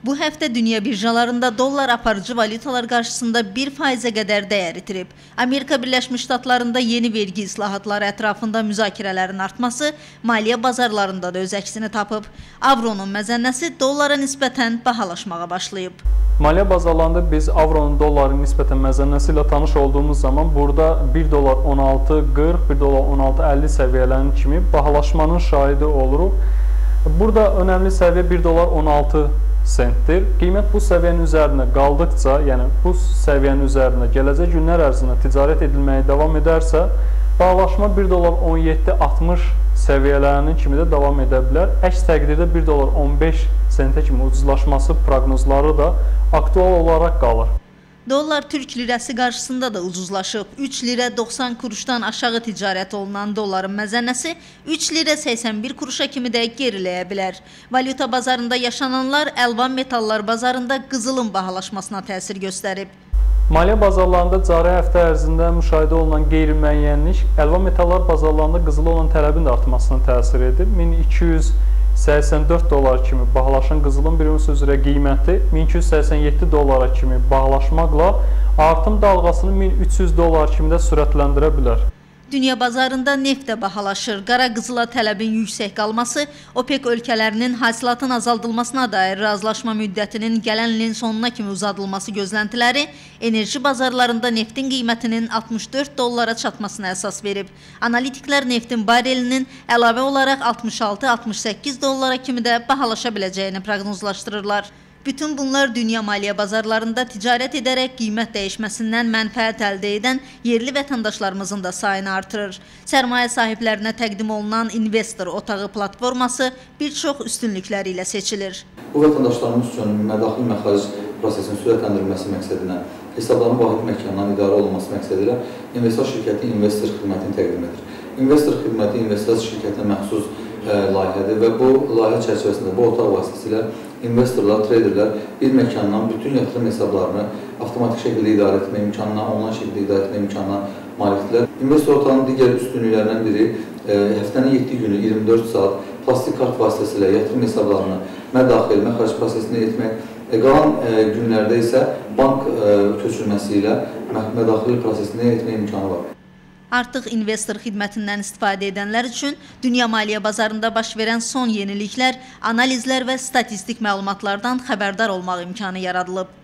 Bu həftə dünya birjalarında dollar aparıcı valyutalar qarşısında 1%-ə qədər dəyər itirib. Amerika Birləşmiş Ştatlarında yeni vergi islahatları ətrafında müzakirələrin artması maliyyə bazarlarında da öz əksini tapıb. Avronun məzənnəsi dollara nisbətən bahalaşmağa başlayıb. Maliyyə bazarlarında biz avronun dolların nisbətən məzənnəsi ilə tanış olduğumuz zaman burada 1 dolar 16.40, 1 dolar 16.50 səviyyələrinin kimi bahalaşmanın şahidi oluruq. Burada önəmli səviyyə 1 dolar 16 sentdir. Qiymət bu səviyyənin üzərində qaldıqca, yəni bu səviyyənin üzərində gələcək günlər ərzində ticarət edilməyə davam edərsə, bahalaşma 1 dolar 17.60 səviyyələrinin kimi də davam edə bilər. Əks təqdirdə 1 dolar 15 sentə kimi ucuzlaşması proqnozları da aktual olaraq qalır. Dollar Türk lirəsi qarşısında da ucuzlaşıb. 3 lirə 90 kuruşdan aşağı ticarət olunan dolların məzənnəsi 3 lirə 81 kuruşa kimi də geriləyə bilər. Valyuta bazarında yaşananlar əlvan metallar bazarında qızılın bahalaşmasına təsir göstərib. Maliyyə bazarlarında cari həftə ərzində müşahidə olunan qeyri-müəyyənlik əlvan metallar bazarlarında qızıla olan tələbin də artmasına təsir edib. 1284 dolar kimi bahalaşan qızılın bir uns üzrə qiyməti 1287 dolara kimi bahalaşmaqla artım dalğasını 1300 dolar kimi də sürətləndirə bilər. Dünya bazarında neft də bahalaşır. Qara qızıla tələbin yüksək qalması OPEC ölkələrinin hasilatın azaldılmasına dair razılaşma müddətinin gələn ilin sonuna kimi uzadılması gözləntiləri enerji bazarlarında neftin qiymətinin 64 dollara çatmasına əsas verib. Analitiklər neftin barelinin əlavə olaraq 66-68 dollara kimi də bahalaşa biləcəyini proqnozlaşdırırlar. Bütün bunlar dünya maliyyə bazarlarında ticarət edərək qiymət dəyişməsindən mənfəət əldə edən yerli vətəndaşlarımızın da sayını artırır. Sərmayə sahiblərinə təqdim olunan investor otağı platforması bir çox üstünlükləri ilə seçilir. Bu vətəndaşlarımız üçün mədaxil məxaric prosesinin sürətləndirilməsi məqsədilə hesabların vahid məkandan idarə olunması məqsədilə investor şirkəti investor xidmətini təqdim edir. Investor xidməti investor şirkətinə məxsus layihədir və bu layihə çərçivəsində bu otaq vasitəsilə investorlar, traderlər bir məkandan bütün yatırım hesablarını avtomatik şəkildə idarə etmə imkanına, onlayn şəkildə idarə etmə imkanına malikdirlər. Investor otağının digər üstünlüklərindən biri həftənin 7 günü 24 saat plastik kart vasitəsilə yatırım hesablarını mədaxil, məxaric prosesini etmək, qalan günlərdə isə bank köçürməsi ilə mədaxil prosesini etmə imkanı var. Artıq investor xidmətindən istifadə edənlər üçün dünya maliyyə bazarında baş verən son yeniliklər, analizlər və statistik məlumatlardan xəbərdar olmaq imkanı yaradılıb.